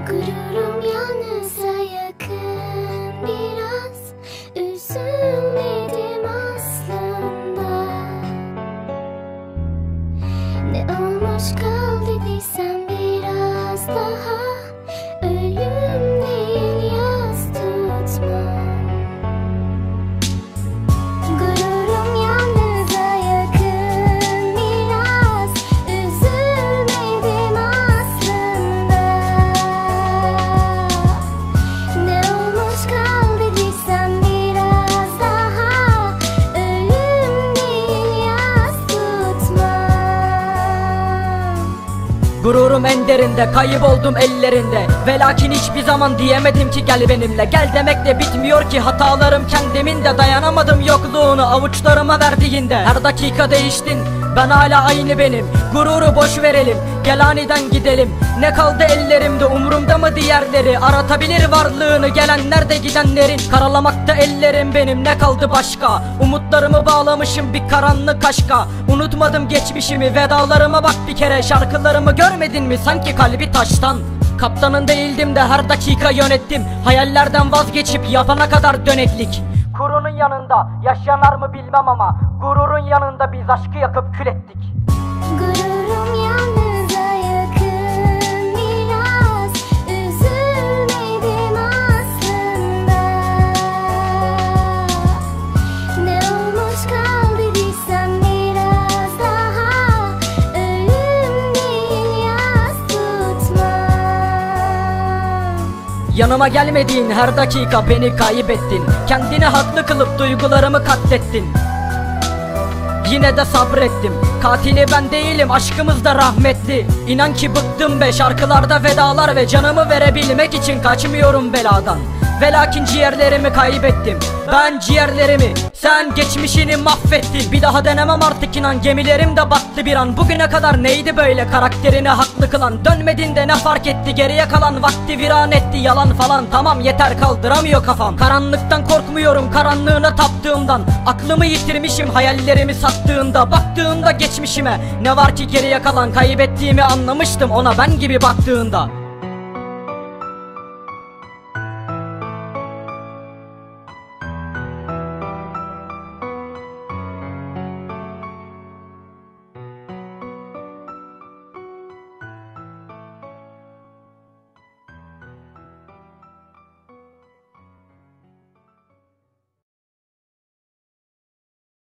Gururum yalnızca yakın biraz. Üzülmedim aslında. Ne olmuş kal dediysem biraz daha. Ölüm değil yaz tutmam. Gururum yalnızca yakın biraz. Üzülmedim aslında. Ne olmuş kal dediysem biraz daha. Ölüm değil yaz tutmam. Gururum en derinde, kayboldum ellerinde. Ve lakin hiçbir zaman diyemedim ki gel benimle. Gel demek de bitmiyor ki hatalarım kendimin de. Dayanamadım yokluğunu avuçlarıma verdiğinde. Her dakika değiştin, ben hala aynı benim. Gururu boş verelim, gel aniden gidelim. Ne kaldı ellerimde, umurumda mı diğerleri? Aratabilir varlığını gelenler de gidenlerin. Karalamakta ellerim benim, ne kaldı başka? Umutlarımı bağlamışım bir karanlık aşka. Unutmadım geçmişimi, vedalarıma bak bir kere. Şarkılarımı görmedin mi sanki kalbi taştan? Kaptanın değildim de her dakika yönettim. Hayallerden vazgeçip yapana kadar döneklik. Kurunun yanında yaşanar mı bilmem ama gururun yanında biz aşkı yakıp kül ettik. Gururum yalnızca yakın biraz. Üzülmedim aslında. Ne olmuş kal dediysem biraz daha. Ölüm değil yaz tutmam. Yanıma gelmediğin her dakika beni kaybettin. Kendini haklı kılıp duygularımı katlettin. Yine de sabrettim. Katili ben değilim, aşkımız da rahmetli. İnan ki bıktım be şarkılarda vedalar ve canımı verebilmek için kaçmıyorum beladan. Ve lakin ciğerlerimi kaybettim. Ben ciğerlerimi, sen geçmişini mahvettin. Bir daha denemem artık inan, gemilerim de battı bir an. Bugüne kadar neydi böyle karakterini haklı kılan? Dönmedin de ne fark etti, geriye kalan vakti viran etti. Yalan falan tamam yeter, kaldıramıyor kafam. Karanlıktan korkmuyorum, karanlığına taptığımdan. Aklımı yitirmişim hayallerimi sattığında. Baktığında geçmişime, ne var ki geriye kalan? Kaybettiğimi anlamıştım ona ben gibi baktığında.